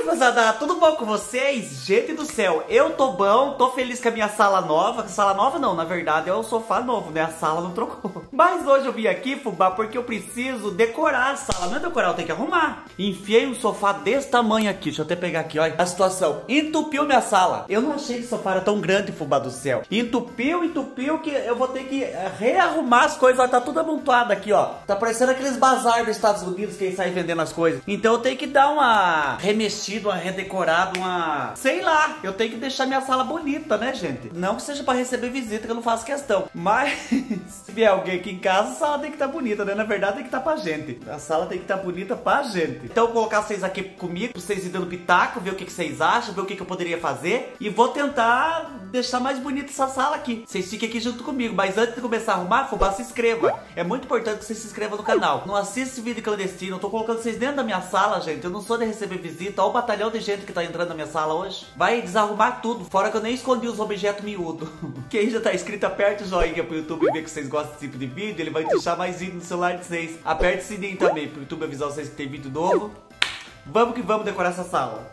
moçada, tudo bom com vocês? Gente do céu, eu tô bom, tô feliz com a minha sala nova. Sala nova não, na verdade é o sofá novo, né? A sala não trocou. Mas hoje eu vim aqui, fubá, porque eu preciso decorar a sala. Não é decorar, eu tenho que arrumar. Enfiei um sofá desse tamanho aqui, deixa eu até pegar aqui, olha a situação. Entupiu minha sala. Eu não achei que o sofá era tão grande, fubá do céu. Entupiu que eu vou ter que rearrumar as coisas. Ó, tá tudo amontoado aqui, ó. Tá parecendo aqueles bazar dos Estados Unidos que eles saem vendendo as coisas. Então eu tenho que dar uma remexida, uma redecorada, uma... sei lá, eu tenho que deixar minha sala bonita, né, gente? Não que seja pra receber visita, que eu não faço questão. Mas se vier alguém aqui em casa, a sala tem que estar bonita, né? Na verdade tem que estar pra gente. A sala tem que estar bonita pra gente. Então eu vou colocar vocês aqui comigo, pra vocês irem dando pitaco, ver o que vocês acham, ver o que eu poderia fazer. E vou tentar deixar mais bonita essa sala aqui. Vocês fiquem aqui junto comigo. Mas antes de começar a arrumar, fubá, se inscreva. É muito importante que vocês se inscrevam no canal. Não assista esse vídeo clandestino. Eu tô colocando vocês dentro da minha sala, gente. Eu não sou de receber visita. Olha o batalhão de gente que tá entrando na minha sala hoje. Vai desarrumar tudo. Fora que eu nem escondi os objetos miúdos. Quem já tá inscrito, aperte o joinha pro YouTube ver que vocês gostam desse tipo de vídeo. Ele vai deixar mais vídeo no celular de vocês. Aperte o sininho também pro YouTube avisar vocês que tem vídeo novo. Vamos que vamos decorar essa sala.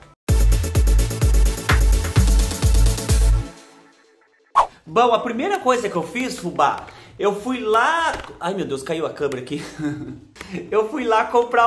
Bom, a primeira coisa que eu fiz, fubá, eu fui lá... ai, meu Deus, caiu a câmera aqui. Eu fui lá comprar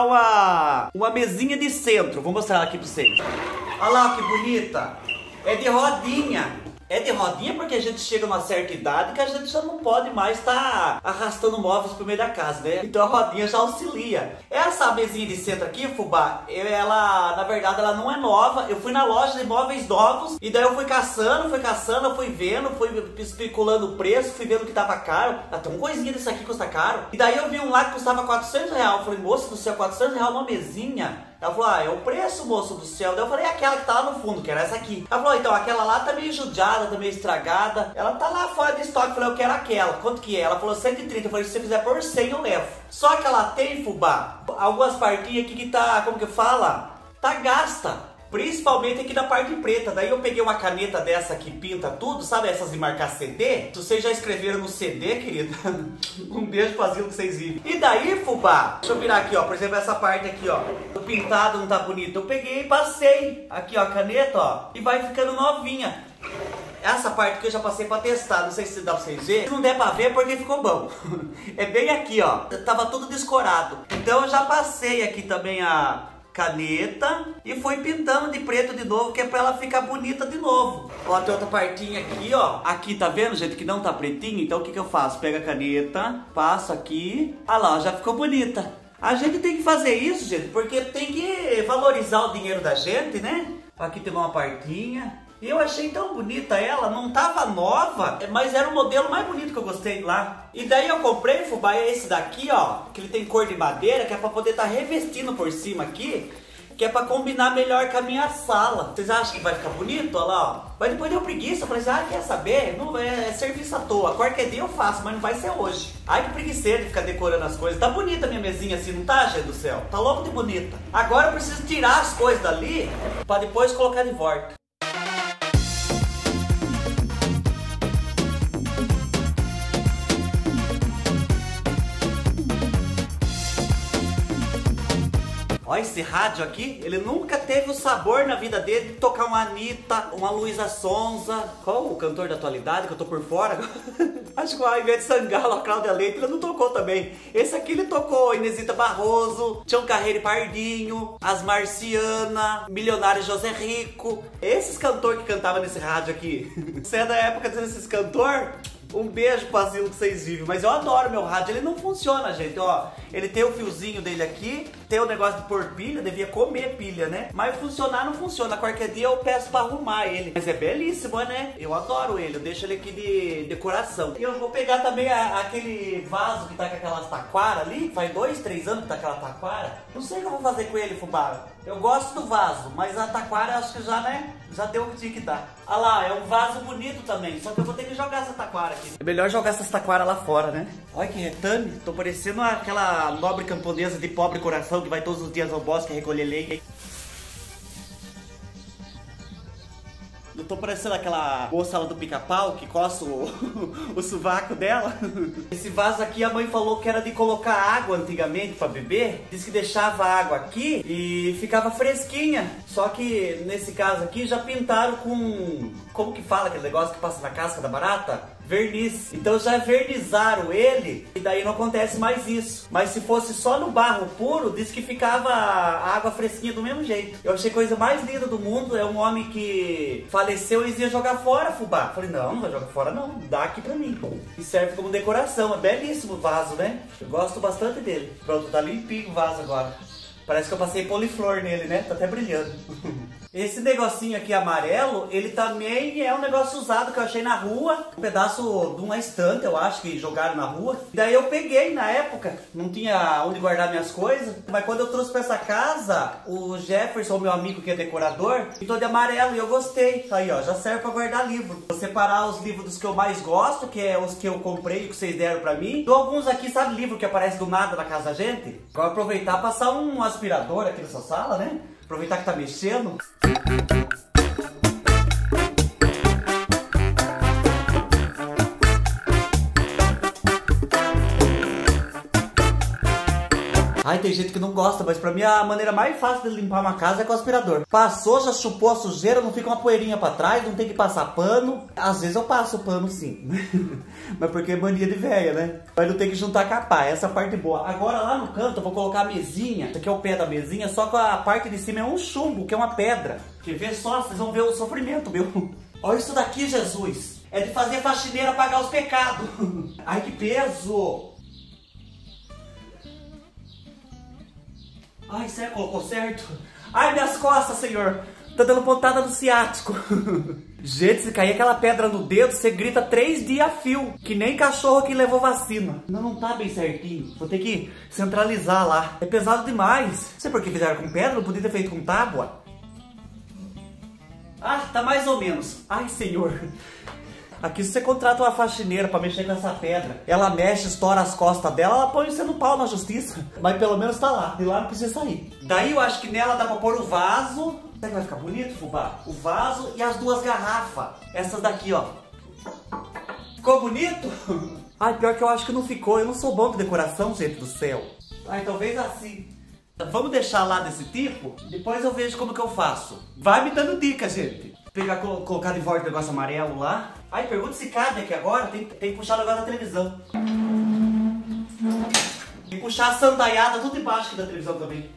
uma mesinha de centro. Vou mostrar ela aqui pra vocês. Olha lá que bonita. É de rodinha. É de rodinha porque a gente chega numa certa idade que a gente já não pode mais estar arrastando móveis pro meio da casa, né? Então a rodinha já auxilia. Essa mesinha de centro aqui, fubá, ela, na verdade, ela não é nova. Eu fui na loja de móveis novos e daí eu fui caçando, eu fui vendo, fui especulando o preço, fui vendo que tava caro. Até uma coisinha desse aqui custa caro. E daí eu vi um lá que custava R$400. Eu falei, moça do céu, R$400 uma mesinha? Ela falou, ah, é o preço, moço do céu. Daí eu falei, é aquela que tá lá no fundo, que era essa aqui. Ela falou, então, aquela lá tá meio judiada, tá meio estragada. Ela tá lá fora de estoque. Eu falei, eu quero aquela. Quanto que é? Ela falou, 130. Eu falei, se você fizer por 100, eu levo. Só que ela tem, fubá, algumas partinhas aqui que tá, como que fala? Tá gasta. Principalmente aqui na parte preta. Daí eu peguei uma caneta dessa que pinta tudo, sabe? Essas de marcar CD. Se vocês já escreveram no CD, querido, um beijo pro asilo que vocês vivem. E daí, fubá, deixa eu virar aqui, ó. Por exemplo, essa parte aqui, ó. O pintado não tá bonito. Eu peguei e passei aqui, ó, a caneta, ó. E vai ficando novinha. Essa parte que eu já passei pra testar, não sei se dá pra vocês verem. Se não der pra ver, é porque ficou bom. É bem aqui, ó. Tava tudo descorado. Então eu já passei aqui também a caneta e fui pintando de preto de novo, que é pra ela ficar bonita de novo. Ó, tem outra partinha aqui, ó. Aqui, tá vendo, gente, que não tá pretinho? Então o que que eu faço? Pego a caneta, passo aqui. Ah lá, ó, já ficou bonita. A gente tem que fazer isso, gente, porque tem que valorizar o dinheiro da gente, né? Aqui tem uma partinha. E eu achei tão bonita ela, não tava nova, mas era o modelo mais bonito que eu gostei lá. E daí eu comprei, fubá, é esse daqui, ó, que ele tem cor de madeira, que é pra poder estar revestindo por cima aqui, que é pra combinar melhor com a minha sala. Vocês acham que vai ficar bonito? Olha lá, ó. Mas depois deu preguiça, eu falei assim, ah, quer saber? Não é serviço à toa, qualquer dia eu faço, mas não vai ser hoje. Ai, que preguiceira de ficar decorando as coisas. Tá bonita a minha mesinha assim, não tá, gente do céu? Tá louco de bonita. Agora eu preciso tirar as coisas dali, pra depois colocar de volta. Olha esse rádio aqui, ele nunca teve o sabor na vida dele de tocar uma Anitta, uma Luísa Sonza. Qual o cantor da atualidade que eu tô por fora? Acho que o Ivete Sangalo, a Cláudia Leite, ele não tocou também. Esse aqui ele tocou Inesita Barroso, Tião Carreiro e Pardinho, As Marciana, Milionário José Rico. Esses cantores que cantavam nesse rádio aqui. Você é da época desses cantores? Um beijo pro asilo que vocês vivem. Mas eu adoro meu rádio, ele não funciona, gente, ó. Ele tem o fiozinho dele aqui, tem o negócio de pôr pilha, devia comer pilha, né? Mas funcionar não funciona, qualquer dia eu peço pra arrumar ele. Mas é belíssimo, né? Eu adoro ele, eu deixo ele aqui de decoração. E eu vou pegar também aquele vaso que tá com aquelas taquara ali, faz 2, 3 anos que tá aquela taquara. Não sei o que eu vou fazer com ele, fubá. Eu gosto do vaso, mas a taquara acho que já, né? Já deu o que tinha que dar. Ah lá, é um vaso bonito também, só que eu vou ter que jogar essa taquara aqui. É melhor jogar essas taquaras lá fora, né? Olha que retame, tô parecendo aquela nobre camponesa de pobre coração que vai todos os dias ao bosque recolher lenha. tô parecendo aquela moça lá do Pica-Pau que coça o sovaco dela. Esse vaso aqui a mãe falou que era de colocar água antigamente pra beber. Diz que deixava a água aqui e ficava fresquinha. Só que nesse caso aqui já pintaram com... Como que fala aquele negócio que passa na casca da barata? Verniz. Então já vernizaram ele e daí não acontece mais isso. Mas se fosse só no barro puro, diz que ficava a água fresquinha do mesmo jeito. Eu achei a coisa mais linda do mundo. É um homem que faleceu e eles iam jogar fora, fubá. Falei, não vai jogar fora não, dá aqui pra mim. E serve como decoração, é belíssimo o vaso, né? Eu gosto bastante dele. Pronto, tá limpinho o vaso agora. Parece que eu passei poliflor nele, né? Tá até brilhando. Esse negocinho aqui amarelo, ele também é um negócio usado que eu achei na rua. Um pedaço de uma estante, eu acho, que jogaram na rua. Daí eu peguei na época, não tinha onde guardar minhas coisas. Mas quando eu trouxe pra essa casa, o Jefferson, meu amigo que é decorador, pintou de amarelo e eu gostei. Aí ó, já serve pra guardar livro. Vou separar os livros dos que eu mais gosto, que é os que eu comprei e que vocês deram pra mim. E alguns aqui, sabe livro que aparece do nada na casa da gente? Vou aproveitar e passar um aspirador aqui nessa sala, né? Aproveitar que tá mexendo. Ai, tem gente que não gosta, mas pra mim a maneira mais fácil de limpar uma casa é com o aspirador. Passou, já chupou a sujeira, não fica uma poeirinha pra trás, não tem que passar pano. Às vezes eu passo pano sim, mas porque é mania de véia, né? Mas não tem que juntar capa, essa parte boa. Agora lá no canto eu vou colocar a mesinha, isso aqui é o pé da mesinha, só que a parte de cima é um chumbo, que é uma pedra. Quer ver só? Vocês vão ver o sofrimento meu. Olha isso daqui, Jesus. É de fazer faxineira pagar os pecados. Ai, que peso. Ai, sério, colocou certo? Ai, minhas costas, senhor. Tá dando pontada no ciático. Gente, se cair aquela pedra no dedo, você grita 3 dias a fio. Que nem cachorro que levou vacina. Não tá bem certinho. Vou ter que centralizar lá. É pesado demais. Não sei por que fizeram com pedra, não podia ter feito com tábua. Ah, tá mais ou menos. Ai, senhor. Aqui se você contrata uma faxineira pra mexer com essa pedra, ela mexe, estoura as costas dela, ela põe você no pau na justiça. Mas pelo menos tá lá, de lá não precisa sair. Daí eu acho que nela dá pra pôr o vaso. Será que vai ficar bonito, fubá? O vaso e as 2 garrafas. Essas daqui, ó. Ficou bonito? Ai, pior que eu acho que não ficou. Eu não sou bom de decoração, gente do céu. Ai, talvez assim. Vamos deixar lá desse tipo? Depois eu vejo como que eu faço. Vai me dando dica, gente. Pegar, colocar de volta o negócio amarelo lá. Ai, pergunta se cabe aqui agora. Tem que puxar o negócio da televisão. Tem que puxar a sandaiada tudo embaixo aqui da televisão também.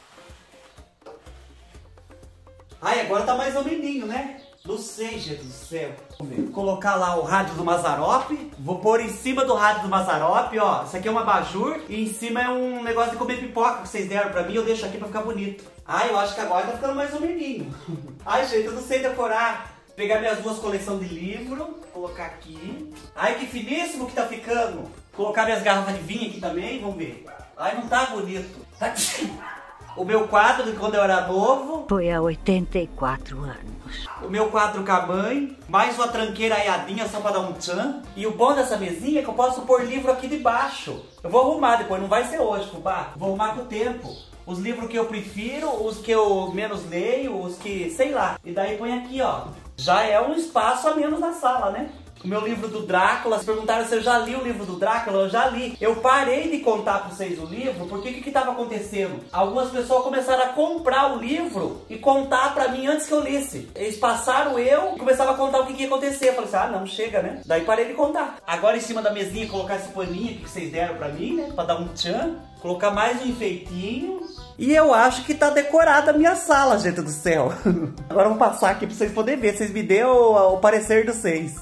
Ai, agora tá mais ou menos, né? Não sei, gente do céu. Vamos ver. Vou colocar lá o rádio do Mazzaropi. Vou pôr em cima do rádio do Mazzaropi, ó. Isso aqui é um abajur. E em cima é um negócio de comer pipoca que vocês deram pra mim. Eu deixo aqui pra ficar bonito. Ai, eu acho que agora tá ficando mais ou menos. Ai, gente, eu não sei decorar. Pegar minhas 2 coleções de livro. Colocar aqui. Ai, que finíssimo que tá ficando. Colocar minhas garrafas de vinho aqui também. Vamos ver. Ai, não tá bonito. Tá aqui. O meu quadro de quando eu era novo. Foi há 84 anos. O meu quadro com a mãe. Mais uma tranqueira aiadinha só pra dar um tchan. E o bom dessa mesinha é que eu posso pôr livro aqui debaixo. Eu vou arrumar depois, não vai ser hoje, fubá. Vou arrumar com o tempo. Os livros que eu prefiro, os que eu menos leio, os que, sei lá. E daí põe aqui, ó. Já é um espaço a menos na sala, né? O meu livro do Drácula, se perguntaram se eu já li o livro do Drácula, eu já li. Eu parei de contar pra vocês o livro, porque o que tava acontecendo? Algumas pessoas começaram a comprar o livro e contar pra mim antes que eu lisse. Eles passaram eu e começavam a contar o que ia acontecer. Eu falei assim, ah não, chega, né? Daí parei de contar. Agora em cima da mesinha, colocar esse paninho que vocês deram pra mim, né? Pra dar um tchan. Colocar mais um enfeitinho. E eu acho que tá decorada a minha sala, gente do céu. Agora vamos passar aqui pra vocês poderem ver. Vocês me dêem o parecer de vocês.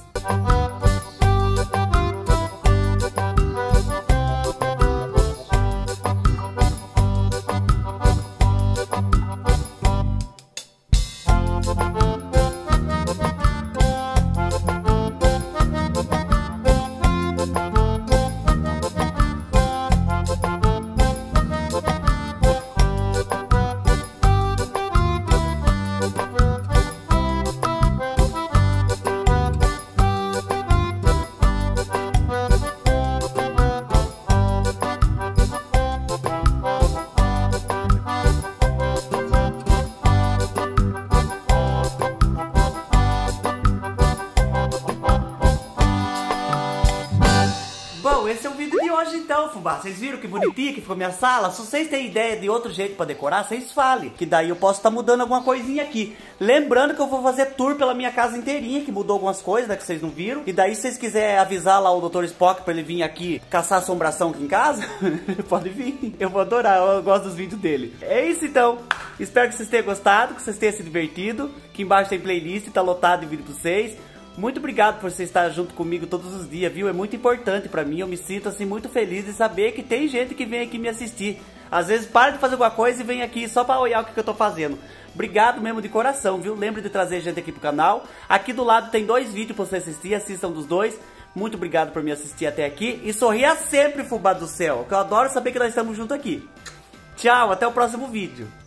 hoje então, fubá. Vocês viram que bonitinha que ficou minha sala? Se vocês têm ideia de outro jeito pra decorar, vocês falem. Que daí eu posso estar mudando alguma coisinha aqui. Lembrando que eu vou fazer tour pela minha casa inteirinha, que mudou algumas coisas, né, que vocês não viram. E daí se vocês quiserem avisar lá o Dr. Spock pra ele vir aqui caçar assombração aqui em casa, pode vir. Eu vou adorar, eu gosto dos vídeos dele. É isso então. Espero que vocês tenham gostado, que vocês tenham se divertido. Aqui embaixo tem playlist, tá lotado de vídeo pra vocês. Muito obrigado por você estar junto comigo todos os dias, viu? É muito importante pra mim, eu me sinto assim muito feliz de saber que tem gente que vem aqui me assistir. Às vezes para de fazer alguma coisa e vem aqui só pra olhar o que eu tô fazendo. Obrigado mesmo de coração, viu? Lembre de trazer gente aqui pro canal. Aqui do lado tem 2 vídeos pra você assistir, assistam dos 2. Muito obrigado por me assistir até aqui. E sorria sempre, fubá do céu, que eu adoro saber que nós estamos juntos aqui. Tchau, até o próximo vídeo.